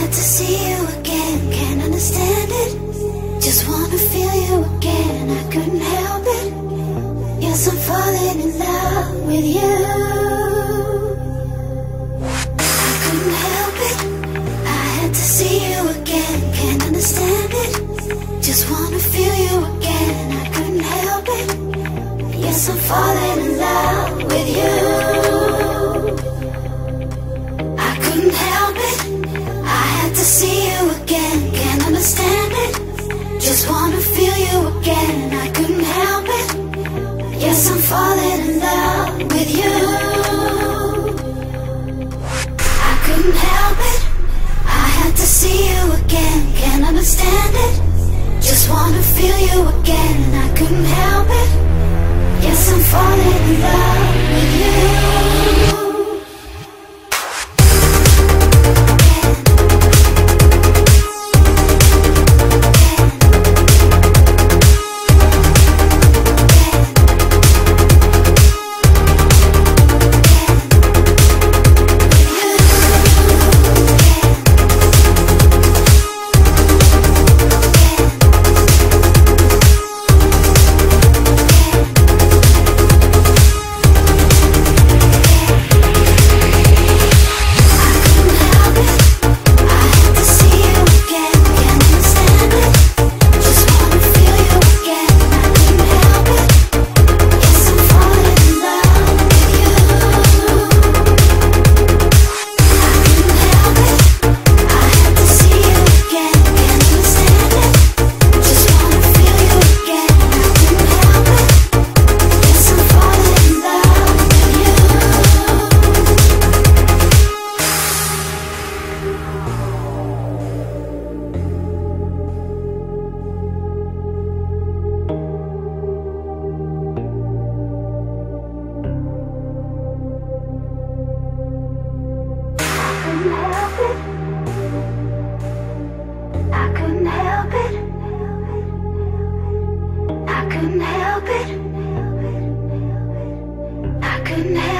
had to see you again, can't understand it. Just wanna feel you again, I couldn't help it. Yes, I'm falling in love with you. I couldn't help it. I had to see you again, can't understand it. Just wanna feel you again, I couldn't help it. Yes, I'm falling in love with you. I couldn't help it. I had to see you again, can't understand it. Just wanna feel you again, I couldn't help it. Yes, I'm falling in love with you. I couldn't help it. I had to see you again, can't understand it. Just wanna feel you again, I couldn't help it. Yes, I'm falling in love with you.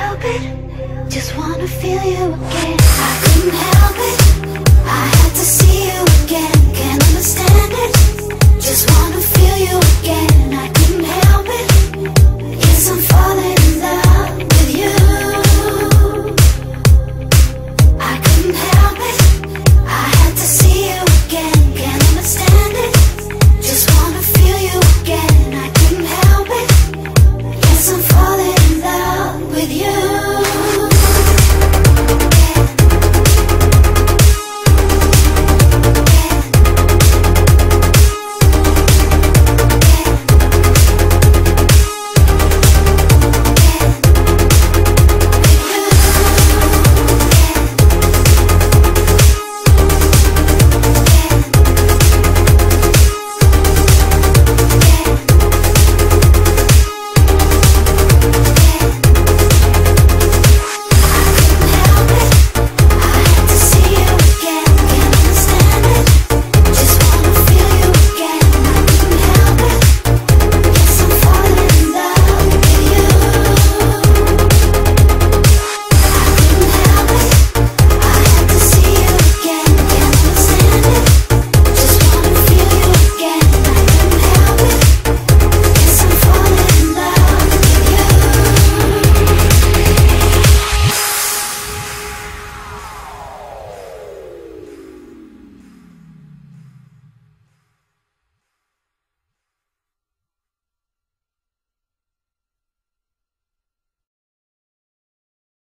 Just wanna feel you again. I couldn't help it. I had to see